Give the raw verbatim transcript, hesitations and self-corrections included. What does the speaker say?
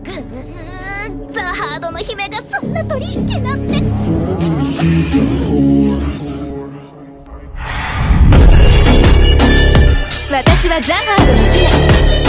ーザハードの姫がそんな取引なんて。私はザハードの姫。